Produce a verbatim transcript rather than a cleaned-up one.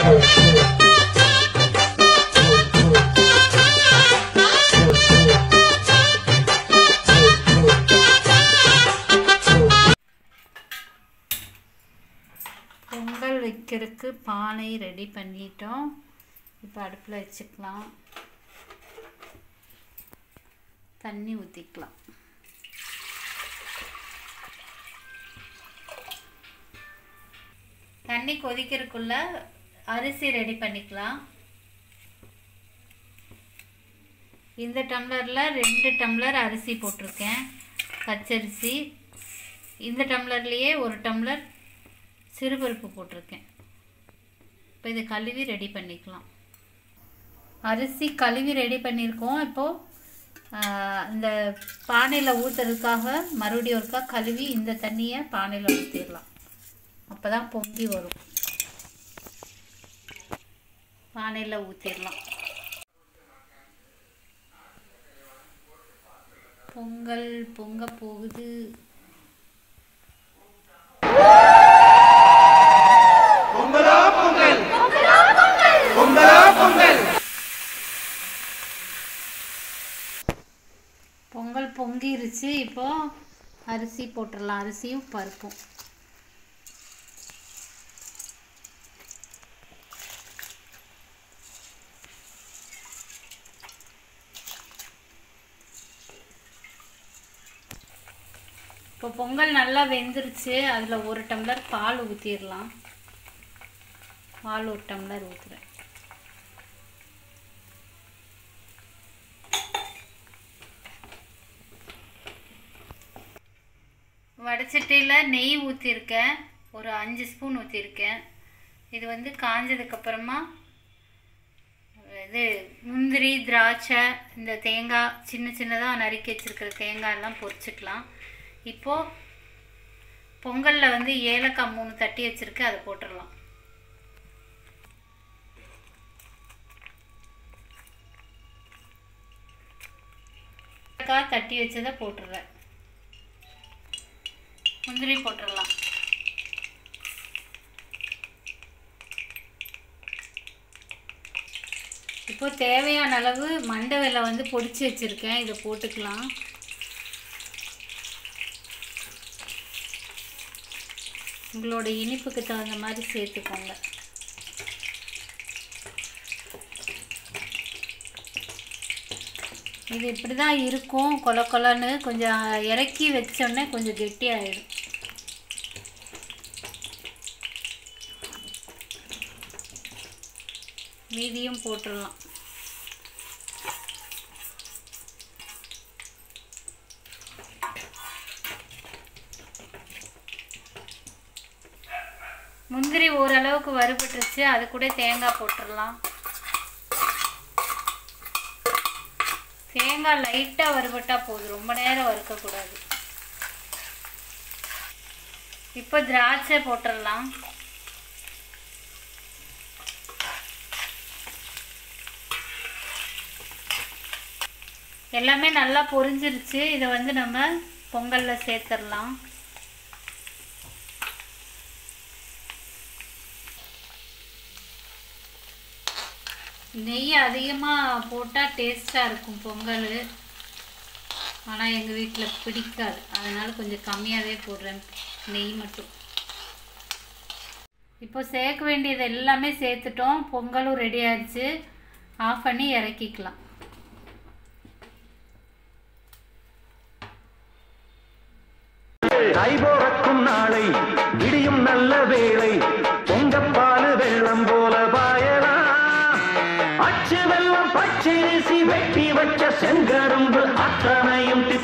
பொங்கல் வைக்கிறதுக்கு பானை ரெடி பண்ணிட்டோம். இப்போ அடுப்பில் வச்சுக்கலாம். தண்ணி ஊற்றிக்கலாம். தண்ணி கொதிக்கிறதுக்குள்ள அரிசி ரெடி பண்ணிக்கலாம். இந்த டம்ளரில் ரெண்டு டம்ளர் அரிசி போட்டிருக்கேன், பச்சரிசி. இந்த டம்ளர்லேயே ஒரு டம்ளர் சிறுபருப்பு போட்டிருக்கேன். இப்போ இது கழுவி ரெடி பண்ணிக்கலாம். அரிசி கழுவி ரெடி பண்ணியிருக்கோம். இப்போது இந்த பானையில் ஊற்றுறதுக்காக மறுபடியும் ஒருக்கா கழுவி இந்த தண்ணியை பானையில் ஊற்றிடலாம். அப்போ தான் பொங்கி வரும். பானையில் ஊற்றிடலாம். பொங்கல் பொங்க போகுது. பொங்கல் பொங்கிருச்சு. இப்போ அரிசி போட்டுடலாம். அரிசியும் பருப்பும். இப்போ பொங்கல் நல்லா வெந்துருச்சு. அதில் ஒரு டம்ளர் பால் ஊற்றிடலாம். பால் ஒரு டம்ளர் ஊற்றுறேன். வடச்சட்டியில் நெய் ஊற்றிருக்கேன். ஒரு அஞ்சு ஸ்பூன் ஊற்றிருக்கேன். இது வந்து காஞ்சதுக்கப்புறமா இது முந்திரி, திராட்சை, இந்த தேங்காய் சின்ன சின்னதாக நறுக்கி வச்சுருக்கிற தேங்காய் எல்லாம் பொரிச்சுக்கலாம். இப்போது பொங்கலில் வந்து ஏலக்காய் மூணு தட்டி வச்சுருக்கு, அதை போட்டுடலாம். ஏலக்காய் தட்டி வச்சதை போட்டுடுறேன். முந்திரி போட்டுடலாம். இப்போ தேவையான அளவு மண்டை வெல்லம் வந்து பொடிச்சு வச்சுருக்கேன், இதை போட்டுக்கலாம். உங்களோட இனிப்புக்கு தகுந்த மாதிரி சேர்த்துக்கோங்க. இது இப்படி தான் இருக்கும். கொல கொலன்னு கொஞ்சம் இறக்கி வச்சோடனே கொஞ்சம் கெட்டியாகிடும். மீதியும் போட்டுடலாம். முந்திரி ஓரளவுக்கு வறுபட்டுருச்சு. அது கூட தேங்காய் போட்டுடலாம். தேங்காய் லைட்டாக வறுபட்டால் போதும், ரொம்ப நேரம் வறுக்கக்கூடாது. இப்போ திராட்சை போட்டுடலாம். எல்லாமே நல்லா பொரிஞ்சிருச்சு. இதை வந்து நம்ம பொங்கலில் சேர்த்துடலாம். நெய் அதிகமாக போட்டால் டேஸ்ட்டாக இருக்கும் பொங்கல். ஆனால் எங்கள் வீட்டில் பிடிக்காது, அதனால் கொஞ்சம் கம்மியாகவே போடுறேன் நெய் மட்டும். இப்போ சேர்க்க வேண்டியது எல்லாமே சேர்த்துட்டோம். பொங்கலும் ரெடி ஆயிடுச்சு. ஆஃப் பண்ணி இறக்கிக்கலாம். கைபோறக்கும் நாளை விடியும் நல்ல வேளை பொங்கப்பாலு வெள்ளம் போல பாயலாம். அச்சு வெள்ளம் பச்சரிசி வெட்டி வச்ச செங்கரும்பு அத்தனையும்